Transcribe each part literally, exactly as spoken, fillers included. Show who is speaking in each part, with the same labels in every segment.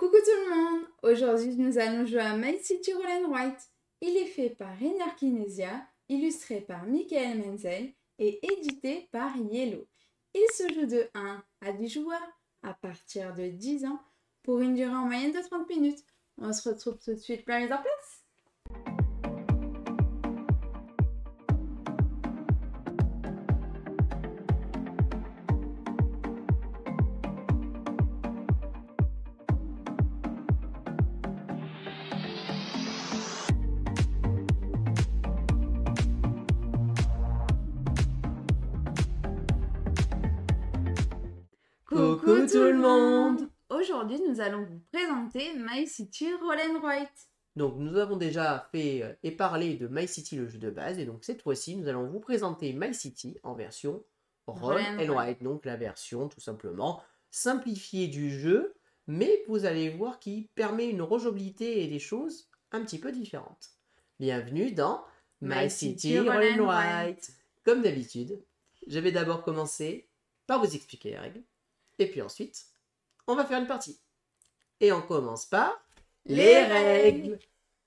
Speaker 1: Coucou tout le monde! Aujourd'hui, nous allons jouer à My City Roll and Write. Il est fait par Rainer Kinesia, illustré par Michael Menzel et édité par Yellow. Il se joue de un à dix joueurs à partir de dix ans pour une durée en moyenne de trente minutes. On se retrouve tout de suite pour la mise en place. Coucou tout le monde! Aujourd'hui, nous allons vous présenter My City Roll and Write.
Speaker 2: Donc nous avons déjà fait euh, et parlé de My City, le jeu de base, et donc cette fois-ci, nous allons vous présenter My City en version Roll and Write, Write, donc la version tout simplement simplifiée du jeu, mais vous allez voir qui permet une rejouabilité et des choses un petit peu différentes. Bienvenue dans My, My City, City Roll and Write. Comme d'habitude, je vais d'abord commencer par vous expliquer les règles. Et puis ensuite, on va faire une partie. Et on commence par les, les règles.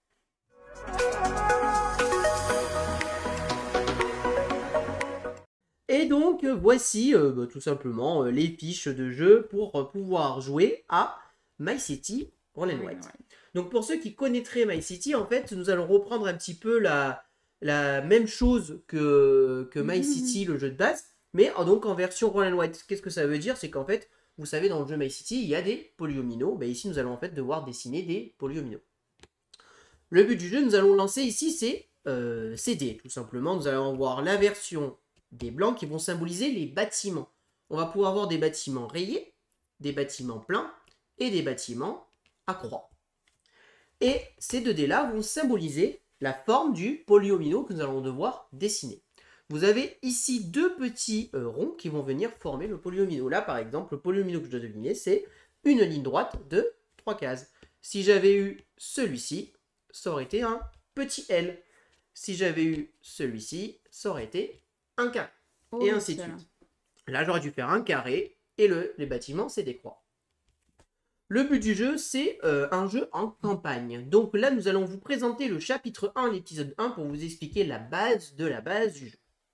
Speaker 2: Et donc, voici euh, bah, tout simplement euh, les fiches de jeu pour euh, pouvoir jouer à My City Roll and Write. Donc, pour ceux qui connaîtraient My City, en fait, nous allons reprendre un petit peu la, la même chose que, que My City, le jeu de base. Mais donc en version Roll and Write, qu'est-ce que ça veut dire? C'est qu'en fait, vous savez, dans le jeu My City, il y a des polyomino. Ben ici, nous allons en fait devoir dessiner des polyomino. Le but du jeu, nous allons lancer ici, c'est euh, C D, tout simplement. Nous allons voir la version des blancs qui vont symboliser les bâtiments. On va pouvoir avoir des bâtiments rayés, des bâtiments pleins et des bâtiments à croix. Et ces deux dés-là vont symboliser la forme du polyomino que nous allons devoir dessiner. Vous avez ici deux petits euh, ronds qui vont venir former le polyomino. Là, par exemple, le polyomino que je dois deviner, c'est une ligne droite de trois cases. Si j'avais eu celui-ci, ça aurait été un petit L. Si j'avais eu celui-ci, ça aurait été un carré. Oh, et ainsi de suite. Là, j'aurais dû faire un carré et le, les bâtiments, c'est des croix. Le but du jeu, c'est euh, un jeu en campagne. Donc là, nous allons vous présenter le chapitre un, l'épisode un, pour vous expliquer la base de la base du jeu.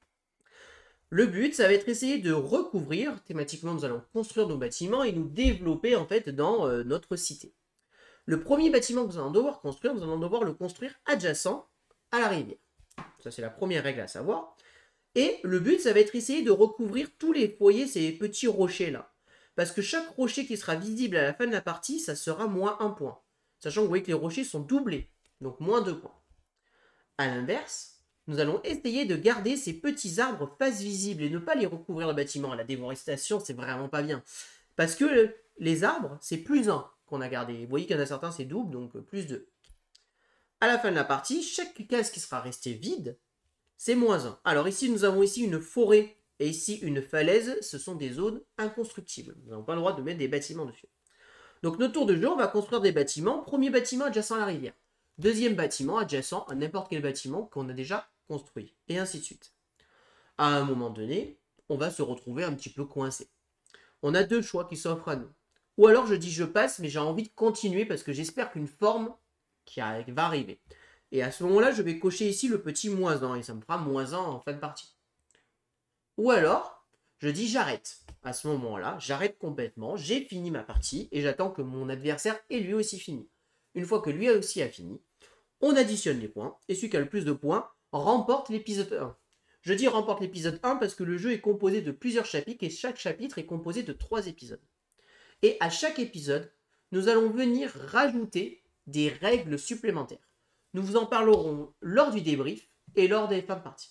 Speaker 2: Le but, ça va être essayer de recouvrir, thématiquement nous allons construire nos bâtiments et nous développer en fait dans euh, notre cité. Le premier bâtiment que nous allons devoir construire, nous allons devoir le construire adjacent à la rivière. Ça c'est la première règle à savoir. Et le but, ça va être essayer de recouvrir tous les foyers, ces petits rochers là. Parce que chaque rocher qui sera visible à la fin de la partie, ça sera moins un point. Sachant que vous voyez que les rochers sont doublés, donc moins deux points. A l'inverse, nous allons essayer de garder ces petits arbres face visible et ne pas les recouvrir le bâtiment. La déforestation, c'est vraiment pas bien. Parce que les arbres, c'est plus un qu'on a gardé. Vous voyez qu'il y en a certains, c'est double, donc plus deux. À la fin de la partie, chaque case qui sera restée vide, c'est moins un. Alors ici, nous avons ici une forêt et ici une falaise. Ce sont des zones inconstructibles. Nous n'avons pas le droit de mettre des bâtiments dessus. Donc notre tour de jeu, on va construire des bâtiments. Premier bâtiment adjacent à la rivière. Deuxième bâtiment adjacent à n'importe quel bâtiment qu'on a déjà construit, et ainsi de suite. À un moment donné, on va se retrouver un petit peu coincé. On a deux choix qui s'offrent à nous. Ou alors je dis je passe, mais j'ai envie de continuer parce que j'espère qu'une forme qui va arriver. Et à ce moment-là, je vais cocher ici le petit moins un, et ça me fera moins un en fin de partie. Ou alors, je dis j'arrête. À ce moment-là, j'arrête complètement, j'ai fini ma partie, et j'attends que mon adversaire ait lui aussi fini. Une fois que lui aussi a fini, on additionne les points, et celui qui a le plus de points remporte l'épisode un. Je dis remporte l'épisode un parce que le jeu est composé de plusieurs chapitres, et chaque chapitre est composé de trois épisodes. Et à chaque épisode, nous allons venir rajouter des règles supplémentaires. Nous vous en parlerons lors du débrief et lors des fins de partie.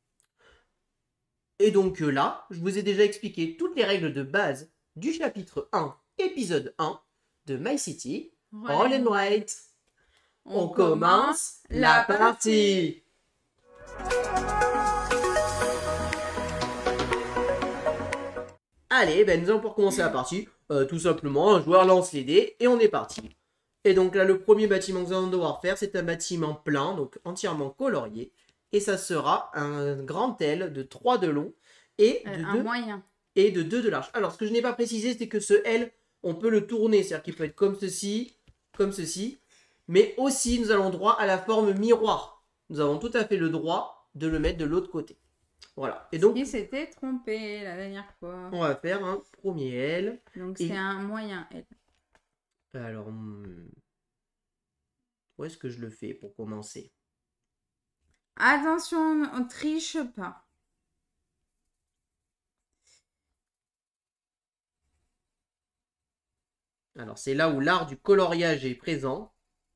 Speaker 2: Et donc là, je vous ai déjà expliqué toutes les règles de base du chapitre un, épisode un de My City Roll and Write. On, On commence la partie. Allez, ben nous allons pour commencer la partie. Euh, tout simplement, un joueur lance les dés et on est parti. Et donc là, le premier bâtiment que nous allons devoir faire, c'est un bâtiment plein, donc entièrement colorié. Et ça sera un grand L de trois de long et de,
Speaker 1: euh, un
Speaker 2: deux,
Speaker 1: moyen.
Speaker 2: et de deux de large. Alors, ce que je n'ai pas précisé, c'est que ce L On peut le tourner, c'est-à-dire qu'il peut être comme ceci, comme ceci. Mais aussi, nous allons droit à la forme miroir. Nous avons tout à fait le droit de le mettre de l'autre côté. Voilà. Et donc,
Speaker 1: il s'était trompé la dernière fois.
Speaker 2: On va faire un premier L.
Speaker 1: Donc,
Speaker 2: Et...
Speaker 1: c'est un moyen L.
Speaker 2: Alors, où est-ce que je le fais pour commencer?
Speaker 1: Attention, on ne triche pas.
Speaker 2: Alors, c'est là où l'art du coloriage est présent.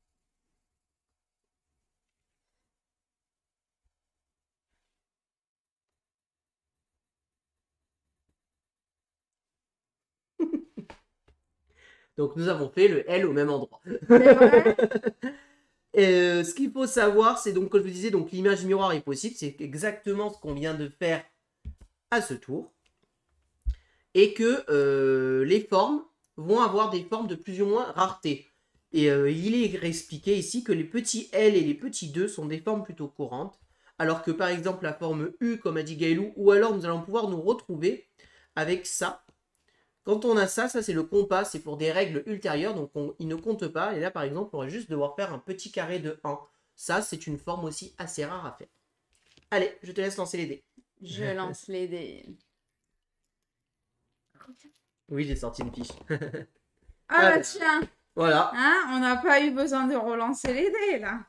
Speaker 2: Donc, nous avons fait le L au même endroit.
Speaker 1: C'est vrai?
Speaker 2: Et, euh, ce qu'il faut savoir, c'est donc, comme je vous disais, donc l'image miroir est possible. C'est exactement ce qu'on vient de faire à ce tour. Et que euh, les formes vont avoir des formes de plus ou moins rareté. Et euh, il est expliqué ici que les petits L et les petits deux sont des formes plutôt courantes. Alors que par exemple la forme U, comme a dit Gaëlou, ou alors nous allons pouvoir nous retrouver avec ça. Quand on a ça, ça c'est le compas, c'est pour des règles ultérieures, donc on, il ne compte pas. Et là par exemple, on va juste devoir faire un petit carré de un. Ça, c'est une forme aussi assez rare à faire. Allez, je te laisse lancer les dés.
Speaker 1: Je lance les dés.
Speaker 2: Oui, j'ai sorti une fiche.
Speaker 1: Ah bah tiens.
Speaker 2: Voilà.
Speaker 1: Hein, on n'a pas eu besoin de relancer les dés là.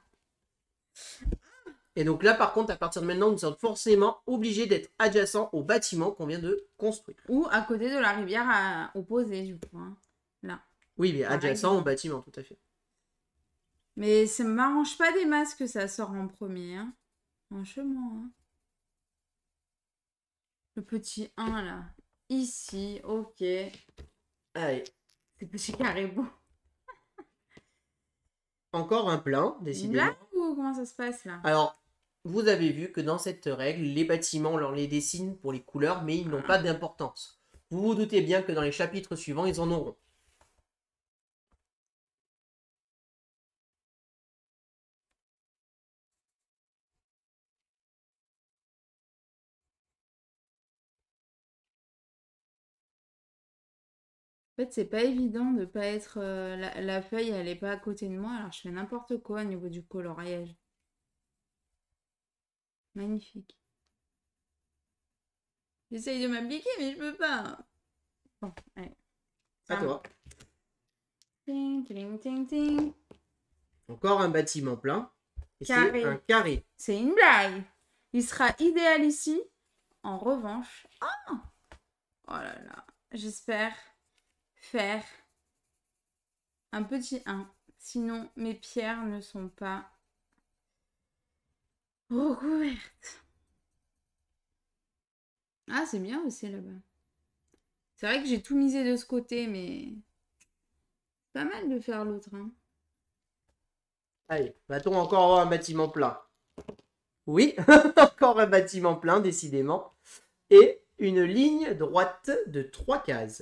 Speaker 2: Et donc là, par contre, à partir de maintenant, nous sommes forcément obligés d'être adjacents au bâtiment qu'on vient de construire.
Speaker 1: Ou à côté de la rivière à... opposée, du coup. Hein. Là.
Speaker 2: Oui, mais adjacent au bâtiment, tout à fait.
Speaker 1: Mais ça ne m'arrange pas des masses que ça sort en premier. Hein. Franchement. Hein. Le petit un là. Ici, ok.
Speaker 2: Allez.
Speaker 1: C'est petit carré beau.
Speaker 2: Encore un plein, décidément.
Speaker 1: Là ou comment ça se passe là?
Speaker 2: Alors, vous avez vu que dans cette règle, les bâtiments, on leur les dessine pour les couleurs, mais ils n'ont pas d'importance. Vous vous doutez bien que dans les chapitres suivants, ils en auront.
Speaker 1: En fait, c'est pas évident de pas être... euh, la, la feuille, elle est pas à côté de moi, alors je fais n'importe quoi au niveau du coloriage. Magnifique. J'essaye de m'appliquer, mais je peux pas. Bon, allez.
Speaker 2: À toi.
Speaker 1: Ting, ting, ting, ting.
Speaker 2: Encore un bâtiment plein. Et c'est un carré.
Speaker 1: C'est une blague. Il sera idéal ici. En revanche... Oh, oh là là. J'espère faire un petit un. Sinon, mes pierres ne sont pas recouvertes. Ah, c'est bien aussi là-bas. C'est vrai que j'ai tout misé de ce côté, mais... C'est pas mal de faire l'autre. Hein.
Speaker 2: Allez, va-t-on encore avoir un bâtiment plein? Oui, encore un bâtiment plein, décidément. Et une ligne droite de trois cases.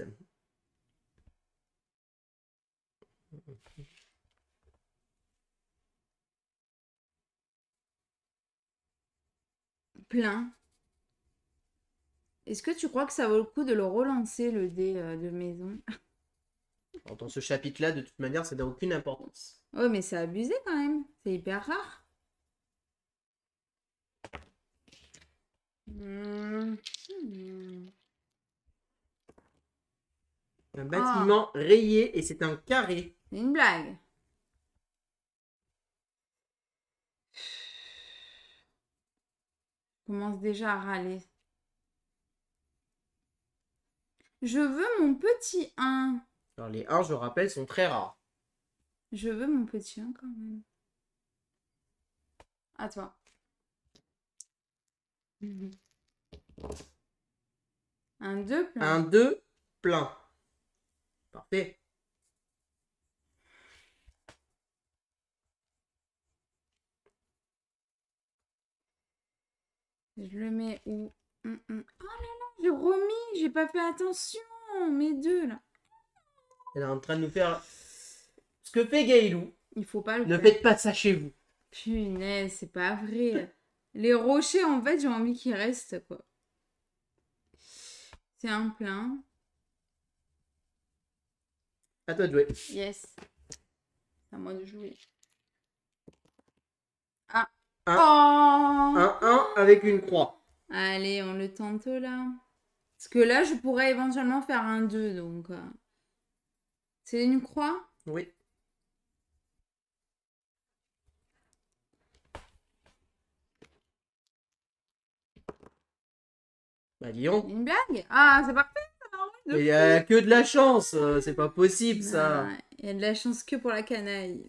Speaker 1: Plein. Est-ce que tu crois que ça vaut le coup de le relancer, le dé euh, de maison?
Speaker 2: Alors, dans ce chapitre-là, de toute manière, ça n'a aucune importance.
Speaker 1: Ouais, mais c'est abusé quand même. C'est hyper rare. Mmh. Mmh.
Speaker 2: Un bâtiment ah. rayé et c'est un carré.
Speaker 1: C'est une blague. Je commence déjà à râler. Je veux mon petit un.
Speaker 2: Alors les un, je rappelle, sont très rares.
Speaker 1: Je veux mon petit un quand même. À toi. Mmh. Un deux plein.
Speaker 2: Un deux plein. Parfait.
Speaker 1: Je le mets où? mmh, mmh. Oh là là, j'ai remis, j'ai pas fait attention. Mes deux là.
Speaker 2: Elle est en train de nous faire ce que fait Gaëlou.
Speaker 1: Il faut pas le
Speaker 2: ne
Speaker 1: faire.
Speaker 2: Ne faites pas ça chez vous.
Speaker 1: Punaise, c'est pas vrai. Les rochers, en fait, j'ai envie qu'ils restent, quoi. C'est un plein.
Speaker 2: À toi de jouer.
Speaker 1: Yes. C'est à moi de jouer. Ah.
Speaker 2: Un.
Speaker 1: Oh.
Speaker 2: Un un avec une croix.
Speaker 1: Allez, on le tente là. Parce que là, je pourrais éventuellement faire un deux, donc... euh, C'est une croix?
Speaker 2: Oui. Bah dis donc.
Speaker 1: Une blague? Ah, c'est parfait, ça m'arrange de
Speaker 2: Mais il
Speaker 1: fou.
Speaker 2: y a que de la chance, euh, c'est pas possible ça.
Speaker 1: Ah, il y a de la chance que pour la canaille.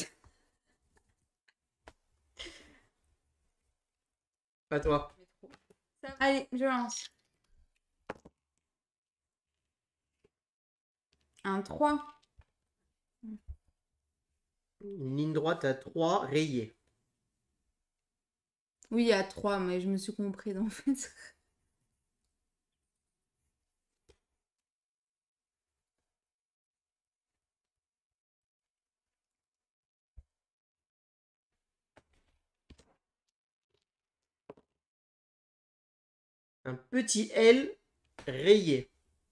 Speaker 2: À toi.
Speaker 1: Allez, je lance. Un trois.
Speaker 2: Une ligne droite à trois rayée.
Speaker 1: Oui, il y a trois, mais je me suis comprise en fait.
Speaker 2: Un petit L rayé.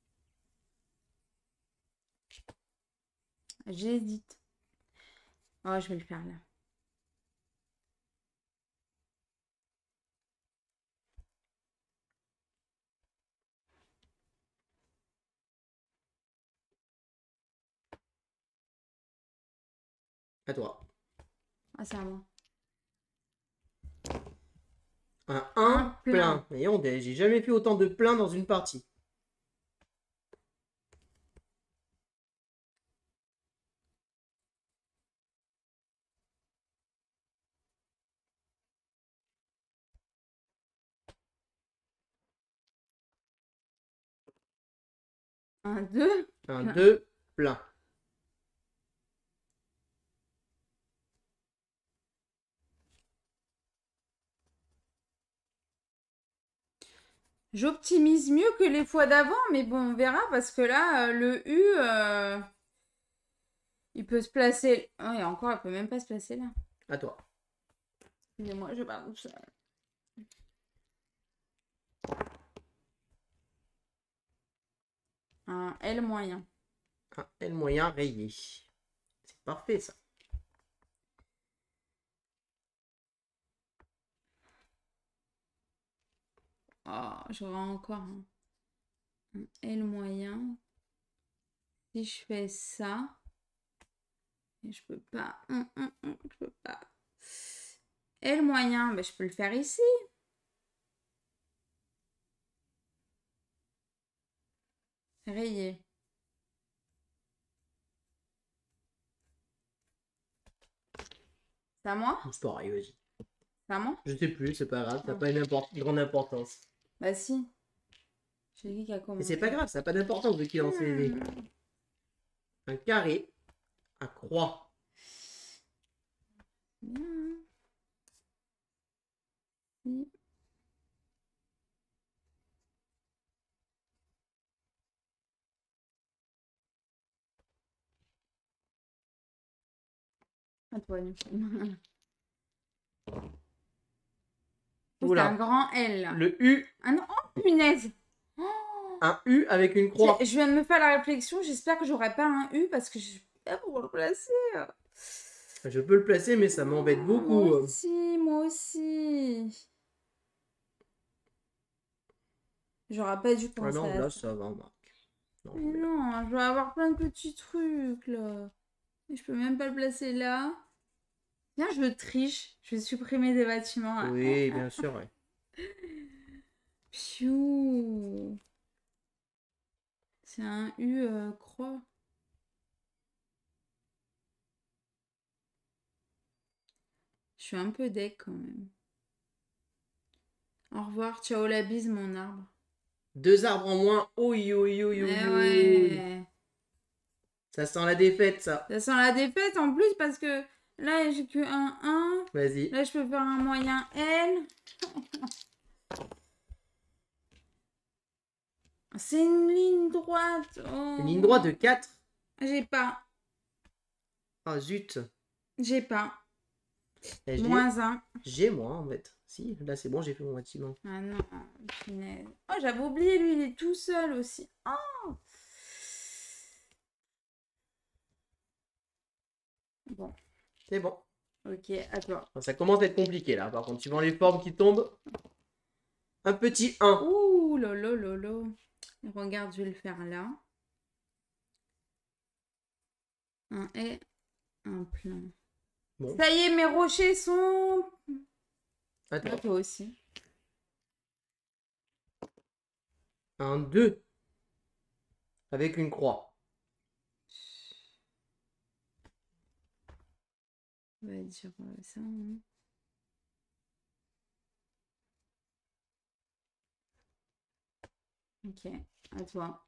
Speaker 1: J'hésite. Oh, je vais le faire là.
Speaker 2: À toi.
Speaker 1: Ah, c'est à moi.
Speaker 2: Un
Speaker 1: Un
Speaker 2: un
Speaker 1: plein.
Speaker 2: plein. Voyons, j'ai jamais fait autant de plein dans une partie.
Speaker 1: Un deux.
Speaker 2: Un
Speaker 1: Plein.
Speaker 2: deux plein.
Speaker 1: J'optimise mieux que les fois d'avant, mais bon, on verra parce que là, euh, le U, euh, il peut se placer. Oh, et encore, il peut même pas se placer là.
Speaker 2: À toi.
Speaker 1: Excusez-moi, je parle tout seul. Un L moyen.
Speaker 2: Un L moyen rayé. C'est parfait ça.
Speaker 1: Oh, j'aurai encore un, un L moyen. Si je fais ça, et je peux pas. Hum, hum, hum, je peux pas. L moyen, ben, je peux le faire ici. Rayé. C'est à moi?
Speaker 2: C'est pareil, vas-y.
Speaker 1: C'est à moi?
Speaker 2: Je sais plus, c'est pas grave, ça n'a
Speaker 1: Ah.
Speaker 2: pas une import- grande importance.
Speaker 1: Bah si. J'ai dit qu'il a
Speaker 2: Mais
Speaker 1: commencé.
Speaker 2: c'est pas grave, ça n'a pas d'importance de qui lance les dés.
Speaker 1: Hmm.
Speaker 2: Un carré, un croix.
Speaker 1: Bien. Si. À toi, Nico. C'est
Speaker 2: Oula.
Speaker 1: un grand L. Là.
Speaker 2: Le U,
Speaker 1: Ah non, oh punaise. Oh.
Speaker 2: un U avec une croix.
Speaker 1: Je viens de me faire la réflexion, j'espère que j'aurai pas un U parce que je sais pas pour le placer.
Speaker 2: Je peux le placer, mais ça m'embête beaucoup.
Speaker 1: Moi aussi, moi aussi. J'aurais pas dû penser
Speaker 2: Ah non,
Speaker 1: à
Speaker 2: là,
Speaker 1: ça.
Speaker 2: ça va, Marc. Non,
Speaker 1: Mais
Speaker 2: mais-
Speaker 1: non, je dois avoir plein de petits trucs là. Et je peux même pas le placer là. Viens, je triche. Je vais supprimer des bâtiments. Là.
Speaker 2: Oui, bien sûr, ouais.
Speaker 1: Piou. C'est un U euh, croix. Je suis un peu deck quand même. Au revoir, ciao la bise mon arbre.
Speaker 2: Deux arbres en moins. Oui, oui, oui, oui,
Speaker 1: Eh
Speaker 2: oui.
Speaker 1: ouais.
Speaker 2: Ça sent la défaite, ça.
Speaker 1: Ça sent la défaite en plus parce que là j'ai que un un.
Speaker 2: Vas-y.
Speaker 1: Là je peux faire un moyen L. C'est une ligne droite. Oh.
Speaker 2: Une ligne droite de quatre.
Speaker 1: J'ai pas.
Speaker 2: Ah, zut.
Speaker 1: J'ai pas.
Speaker 2: Eh, j'ai-
Speaker 1: Moins un.
Speaker 2: J'ai moi, en fait. Si, là, c'est bon, j'ai fait mon bâtiment.
Speaker 1: Ah non, punaise. Oh, j'avais oublié, lui, il est tout seul aussi. Oh Bon.
Speaker 2: C'est bon.
Speaker 1: Ok, à toi.
Speaker 2: Ça commence à être compliqué là, par contre, suivant les formes qui tombent. Un petit un.
Speaker 1: Ouh, lolo, lolo. Regarde, je vais le faire là. Un et un plein. Bon. Ça y est, mes rochers sont...
Speaker 2: Attends.
Speaker 1: Toi aussi.
Speaker 2: Un deux. Avec une croix.
Speaker 1: On va dire ça. Hein. Ok, à toi.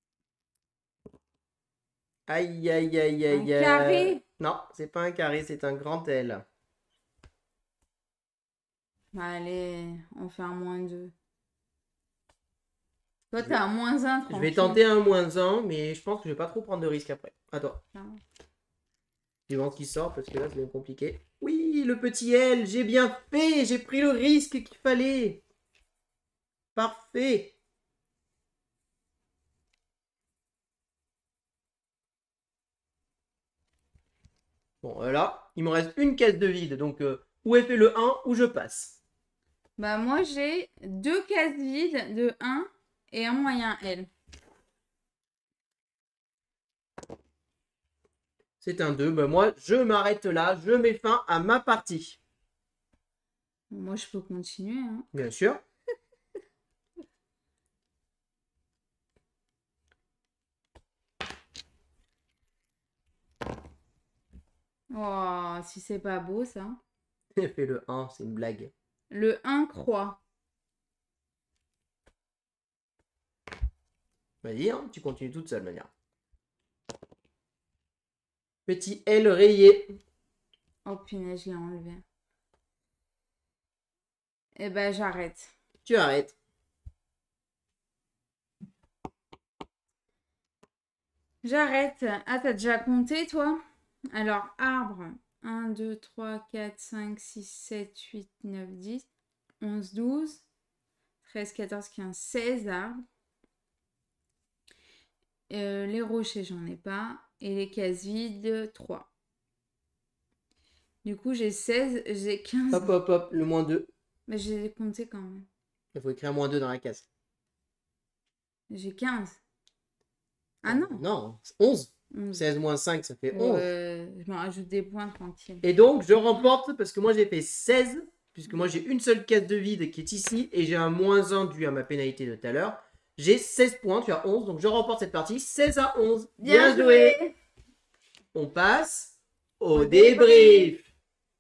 Speaker 2: Aïe, aïe, aïe, aïe.
Speaker 1: Un carré?
Speaker 2: Non, c'est pas un carré, c'est un grand L.
Speaker 1: Allez, on fait un moins deux. Toi, t'as un moins un, tranquille.
Speaker 2: Je vais tenter un moins un, mais je pense que je vais pas trop prendre de risques après. À toi. Ah. Suivant qui sort, parce que là, c'est bien compliqué. Oui, le petit L, j'ai bien fait. J'ai pris le risque qu'il fallait. Parfait. Bon, là, il me reste une case de vide. Donc, euh, où est fait le un, où je passe.
Speaker 1: Bah, moi, j'ai deux cases vides de un et un moyen L.
Speaker 2: C'est un deux. Bah, moi, je m'arrête là. Je mets fin à ma partie.
Speaker 1: Moi, je peux continuer. Hein.
Speaker 2: Bien sûr.
Speaker 1: Oh, si c'est pas beau, ça.
Speaker 2: J'ai fait le un, c'est une blague.
Speaker 1: Le un croix.
Speaker 2: Vas-y, hein, tu continues toute seule, manière. Petit L rayé.
Speaker 1: Oh punaise, je l'ai enlevé. Eh ben, j'arrête.
Speaker 2: Tu arrêtes.
Speaker 1: J'arrête. Ah, t'as déjà compté, toi? Alors, arbre. un, deux, trois, quatre, cinq, six, sept, huit, neuf, dix, onze, douze, treize, quatorze, quinze, seize arbres. Euh, les rochers, j'en ai pas. Et les cases vides, trois. Du coup, j'ai seize, j'ai quinze.
Speaker 2: Hop, hop, hop, le moins deux.
Speaker 1: Mais j'ai compté quand même.
Speaker 2: Il faut écrire moins deux dans la case.
Speaker 1: J'ai quinze. Ah non.
Speaker 2: Non, onze.
Speaker 1: onze.
Speaker 2: seize moins cinq, ça fait onze.
Speaker 1: Euh, je me rajoute des points tranquille.
Speaker 2: Et donc, je remporte parce que moi, j'ai fait seize. Puisque moi, j'ai une seule case de vide qui est ici. Et j'ai un moins un dû à ma pénalité de tout à l'heure. J'ai seize points, tu as onze. Donc, je remporte cette partie. seize à onze. Bien, Bien joué. joué. On passe au, au débrief. débrief.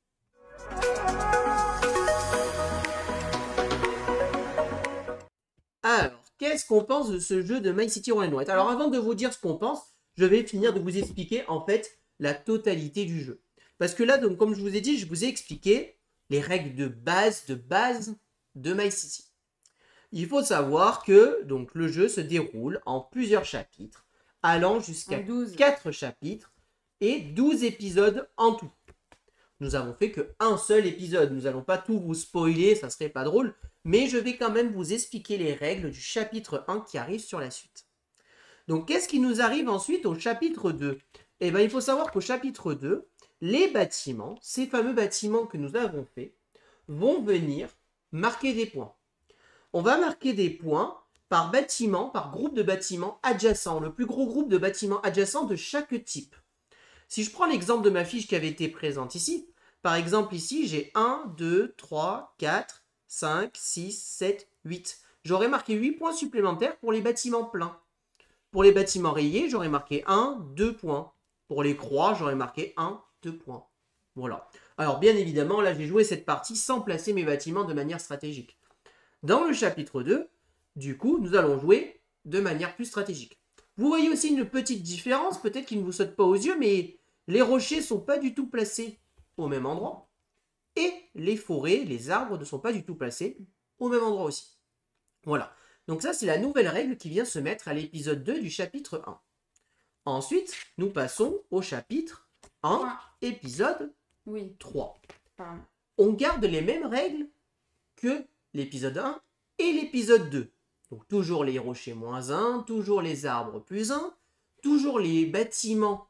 Speaker 2: Alors, qu'est-ce qu'on pense de ce jeu de My City Roll and Write? Alors, avant de vous dire ce qu'on pense, je vais finir de vous expliquer, en fait, la totalité du jeu. Parce que là, donc, comme je vous ai dit, je vous ai expliqué les règles de base, de base de My City. Il faut savoir que donc, le jeu se déroule en plusieurs chapitres, allant jusqu'à quatre chapitres et douze épisodes en tout. Nous avons fait qu'un seul épisode. Nous n'allons pas tout vous spoiler, ça serait pas drôle. Mais je vais quand même vous expliquer les règles du chapitre un qui arrive sur la suite. Donc, qu'est-ce qui nous arrive ensuite au chapitre deux? Eh bien, il faut savoir qu'au chapitre deux, les bâtiments, ces fameux bâtiments que nous avons faits, vont venir marquer des points. On va marquer des points par bâtiment, par groupe de bâtiments adjacents, le plus gros groupe de bâtiments adjacents de chaque type. Si je prends l'exemple de ma fiche qui avait été présente ici, par exemple ici, j'ai un, deux, trois, quatre, cinq, six, sept, huit. J'aurais marqué huit points supplémentaires pour les bâtiments pleins. Pour les bâtiments rayés, j'aurais marqué un, deux points. Pour les croix, j'aurais marqué un, deux points. Voilà. Alors bien évidemment, là j'ai joué cette partie sans placer mes bâtiments de manière stratégique. Dans le chapitre deux, du coup, nous allons jouer de manière plus stratégique. Vous voyez aussi une petite différence, peut-être qu'il ne vous saute pas aux yeux, mais les rochers ne sont pas du tout placés au même endroit. Et les forêts, les arbres ne sont pas du tout placés au même endroit aussi. Voilà. Donc ça, c'est la nouvelle règle qui vient se mettre à l'épisode deux du chapitre un. Ensuite, nous passons au chapitre un, ah. épisode oui. trois. Pardon. On garde les mêmes règles que l'épisode un et l'épisode deux. Donc toujours les rochers moins un, toujours les arbres plus un, toujours les bâtiments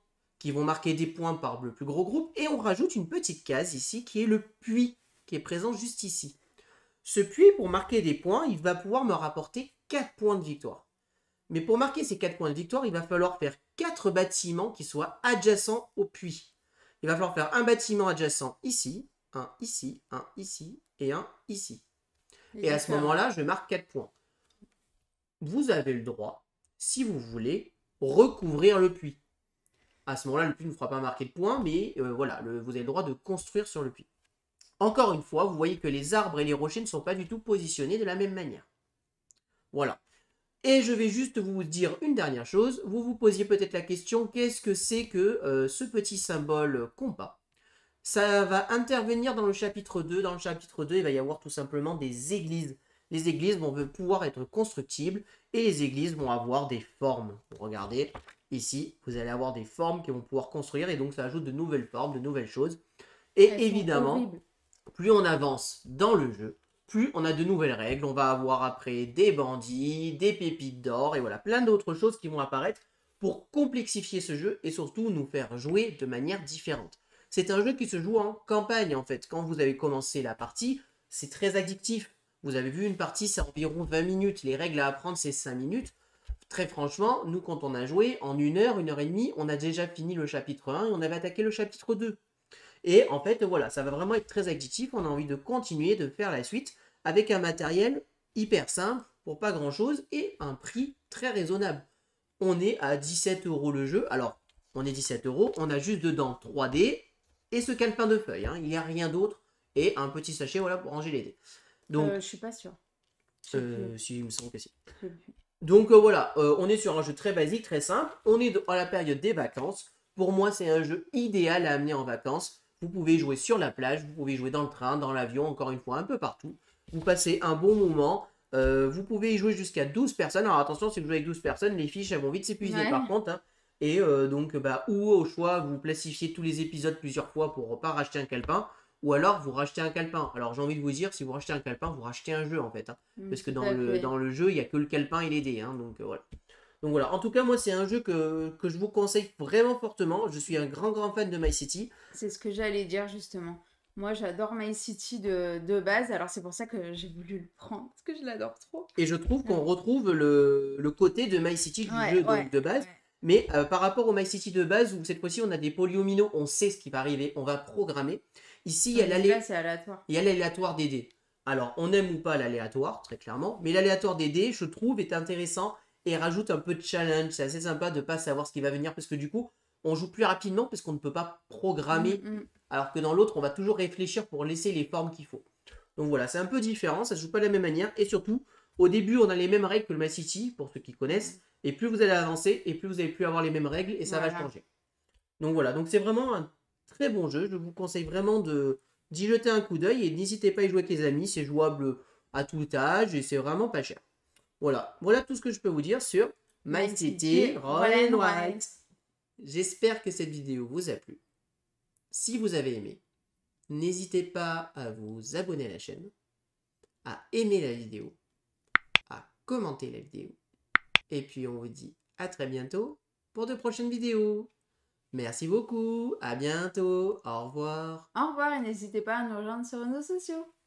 Speaker 2: qui vont marquer des points par le plus gros groupe. Et on rajoute une petite case ici qui est le puits, qui est présent juste ici. Ce puits, pour marquer des points, il va pouvoir me rapporter quatre points de victoire. Mais pour marquer ces quatre points de victoire, il va falloir faire quatre bâtiments qui soient adjacents au puits. Il va falloir faire un bâtiment adjacent ici, un ici, un ici et un ici. Et à ce moment-là, je marque quatre points. Vous avez le droit, si vous voulez, recouvrir le puits. À ce moment-là, le puits ne fera pas marquer de points, mais euh, voilà, le, vous avez le droit de construire sur le puits. Encore une fois, vous voyez que les arbres et les rochers ne sont pas du tout positionnés de la même manière. Voilà. Et je vais juste vous dire une dernière chose. Vous vous posiez peut-être la question, qu'est-ce que c'est que euh, ce petit symbole compas? Ça va intervenir dans le chapitre deux. Dans le chapitre deux, il va y avoir tout simplement des églises. Les églises vont pouvoir être constructibles et les églises vont avoir des formes. Regardez, ici, vous allez avoir des formes qui vont pouvoir construire et donc ça ajoute de nouvelles formes, de nouvelles choses. Et Elles évidemment, plus on avance dans le jeu, plus on a de nouvelles règles. On va avoir après des bandits, des pépites d'or et voilà, plein d'autres choses qui vont apparaître pour complexifier ce jeu et surtout nous faire jouer de manière différente. C'est un jeu qui se joue en campagne en fait. Quand vous avez commencé la partie, c'est très addictif. Vous avez vu une partie, c'est environ vingt minutes. Les règles à apprendre, c'est cinq minutes. Très franchement, nous, quand on a joué, en une heure, une heure et demie, on a déjà fini le chapitre un et on avait attaqué le chapitre deux. Et en fait, voilà, ça va vraiment être très addictif. On a envie de continuer, de faire la suite avec un matériel hyper simple, pour pas grand-chose, et un prix très raisonnable. On est à dix-sept euros le jeu. Alors, on est dix-sept euros, on a juste dedans trois dés et ce calepin de feuilles. Hein. Il n'y a rien d'autre. Et un petit sachet, voilà, pour ranger les dés. Donc,
Speaker 1: euh, je suis pas sûre.
Speaker 2: Euh, si, il me semble que si. Donc euh, voilà, euh, on est sur un jeu très basique, très simple. On est à la période des vacances. Pour moi, c'est un jeu idéal à amener en vacances. Vous pouvez jouer sur la plage, vous pouvez jouer dans le train, dans l'avion, encore une fois, un peu partout. Vous passez un bon moment. Euh, vous pouvez y jouer jusqu'à douze personnes. Alors attention, si vous jouez avec douze personnes, les fiches elles vont vite s'épuiser ouais. par contre. Hein. Et euh, donc, bah, ou au choix, vous placifiez tous les épisodes plusieurs fois pour ne pas racheter un calepin. Ou alors, vous rachetez un calepin. Alors, j'ai envie de vous dire, si vous rachetez un calepin, vous rachetez un jeu, en fait. Hein. Mmh, Parce que dans le, dans le jeu, il n'y a que le calepin et les dés. Hein, donc, euh, voilà. Donc, voilà. En tout cas, moi, c'est un jeu que, que je vous conseille vraiment fortement. Je suis un grand, grand fan de My City.
Speaker 1: C'est ce que j'allais dire, justement. Moi, j'adore My City de, de base. Alors, c'est pour ça que j'ai voulu le prendre. Parce que je l'adore trop.
Speaker 2: Et je trouve qu'on retrouve le, le côté de My City du ouais, jeu ouais, donc, de base. Ouais. Mais euh, par rapport au My City de base, où cette fois-ci, on a des polyomino, on sait ce qui va arriver. On va programmer. Ici, il y a l'aléatoire des dés. Alors, on aime ou pas l'aléatoire, très clairement. Mais l'aléatoire des dés, je trouve, est intéressant et rajoute un peu de challenge. C'est assez sympa de ne pas savoir ce qui va venir parce que du coup, on joue plus rapidement parce qu'on ne peut pas programmer. Mm -hmm. Alors que dans l'autre, on va toujours réfléchir pour laisser les formes qu'il faut. Donc voilà, c'est un peu différent. Ça ne se joue pas de la même manière. Et surtout, au début, on a les mêmes règles que le My City, pour ceux qui connaissent. Et plus vous allez avancer, et plus vous allez plus avoir les mêmes règles et ça voilà. va changer. Donc voilà, donc c'est vraiment un très bon jeu, je vous conseille vraiment de d'y jeter un coup d'œil et n'hésitez pas à y jouer avec les amis, c'est jouable à tout âge et c'est vraiment pas cher. Voilà, voilà tout ce que je peux vous dire sur My City Roll and Write. J'espère que cette vidéo vous a plu. Si vous avez aimé, n'hésitez pas à vous abonner à la chaîne, à aimer la vidéo, à commenter la vidéo. Et puis on vous dit à très bientôt pour de prochaines vidéos. Merci beaucoup, à bientôt, au revoir.
Speaker 1: Au revoir et n'hésitez pas à nous rejoindre sur nos réseaux sociaux.